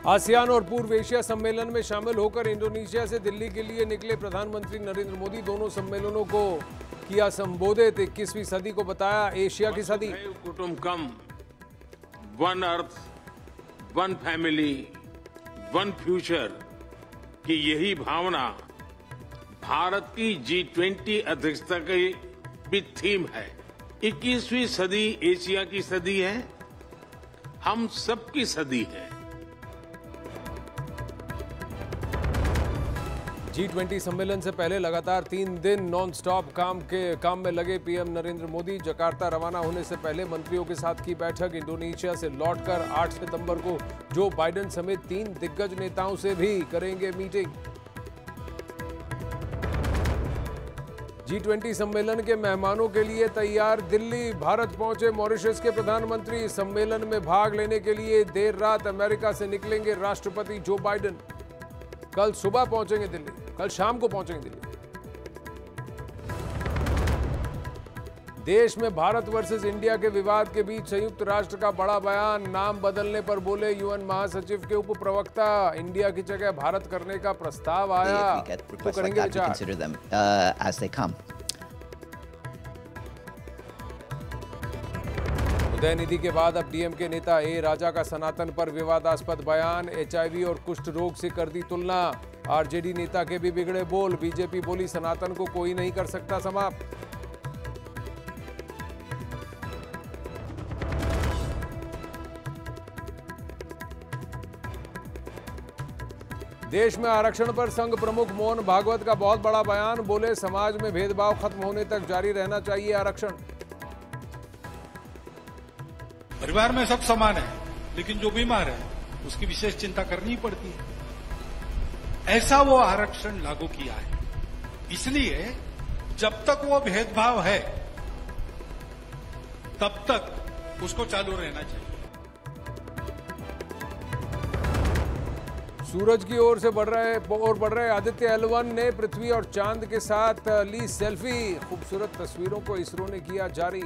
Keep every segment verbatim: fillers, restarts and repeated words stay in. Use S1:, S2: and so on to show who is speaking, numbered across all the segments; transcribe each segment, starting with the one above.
S1: ASEAN और पूर्व Asia सम्मेलन में शामिल होकर इंडोनेशिया से दिल्ली के लिए निकले प्रधानमंत्री नरेंद्र मोदी। दोनों सम्मेलनों को किया संबोधित। इक्कीसवीं सदी को बताया एशिया की सदी।
S2: कुटुंबकम, one earth, one family, one future की यही भावना भारत की जी ट्वेंटी अध्यक्षता की भी थीम है। इक्कीसवीं सदी एशिया की सदी है, हम सबकी सदी है।
S1: जी ट्वेंटी सम्मेलन से पहले लगातार तीन दिन नॉन स्टॉप काम के काम में लगे पीएम नरेंद्र मोदी। जकार्ता रवाना होने से पहले मंत्रियों के साथ की बैठक। इंडोनेशिया से लौटकर आठ सितंबर को जो बाइडेन समेत तीन दिग्गज नेताओं से भी करेंगे मीटिंग। जी ट्वेंटी सम्मेलन के मेहमानों के लिए तैयार दिल्ली। भारत पहुंचे मॉरिशस के प्रधानमंत्री। सम्मेलन में भाग लेने के लिए देर रात अमेरिका से निकलेंगे राष्ट्रपति जो बाइडेन। कल सुबह पहुंचेंगे दिल्ली, कल शाम को पहुंचेंगे दिल्ली। देश में भारत वर्सेस इंडिया के विवाद के बीच संयुक्त राष्ट्र का बड़ा बयान। नाम बदलने पर बोले यूएन महासचिव के उप प्रवक्ता। इंडिया की जगह भारत करने का प्रस्ताव आया तो करेंगे विचार। उदयनिधि के बाद अब डीएमके नेता ए राजा का सनातन पर विवादास्पद बयान। एचआईवी और कुष्ठ रोग से कर दी तुलना। आरजेडी नेता के भी बिगड़े बोल। बीजेपी बोली सनातन को कोई नहीं कर सकता समाप्त। देश में आरक्षण पर संघ प्रमुख मोहन भागवत का बहुत बड़ा बयान। बोले समाज में भेदभाव खत्म होने तक जारी रहना चाहिए आरक्षण।
S3: परिवार में सब समान है, लेकिन जो बीमार है उसकी विशेष चिंता करनी पड़ती है। ऐसा वो आरक्षण लागू किया है। इसलिए जब तक वो भेदभाव है तब तक उसको चालू रहना चाहिए।
S1: सूरज की ओर से बढ़ रहे और बढ़ रहे आदित्य एल वन ने पृथ्वी और चांद के साथ ली सेल्फी। खूबसूरत तस्वीरों को इसरो ने किया जारी।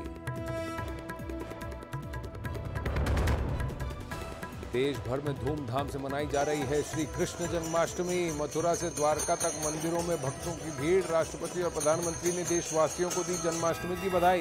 S1: देश भर में धूमधाम से मनाई जा रही है श्री कृष्ण जन्माष्टमी। मथुरा से द्वारका तक मंदिरों में भक्तों की भीड़। राष्ट्रपति और प्रधानमंत्री ने देशवासियों को दी जन्माष्टमी की बधाई।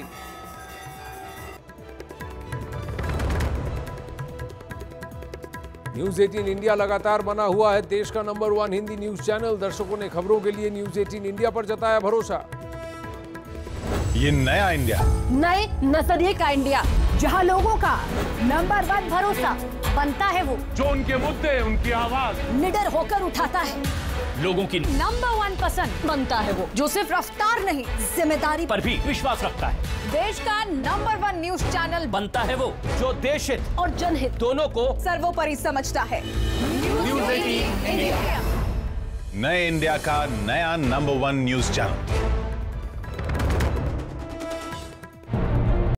S1: न्यूज अठारह इंडिया लगातार बना हुआ है देश का number one Hindi news channel. दर्शकों ने खबरों के लिए न्यूज अठारह इंडिया पर जताया भरोसा।
S4: ये नया इंडिया,
S5: नए नजरिए का इंडिया, जहां लोगों का नंबर वन भरोसा बनता है वो
S4: जो उनके मुद्दे, उनकी आवाज
S5: निडर होकर उठाता है।
S4: लोगों की
S5: नंबर वन पसंद बनता है वो जो सिर्फ रफ्तार नहीं जिम्मेदारी
S4: पर भी विश्वास रखता है।
S5: देश का नंबर वन न्यूज चैनल
S4: बनता है वो जो देश हित
S5: और जनहित
S4: दोनों को
S5: सर्वोपरि समझता है।
S4: न्यूज अठारह इंडिया, नए इंडिया का नया नंबर वन न्यूज चैनल।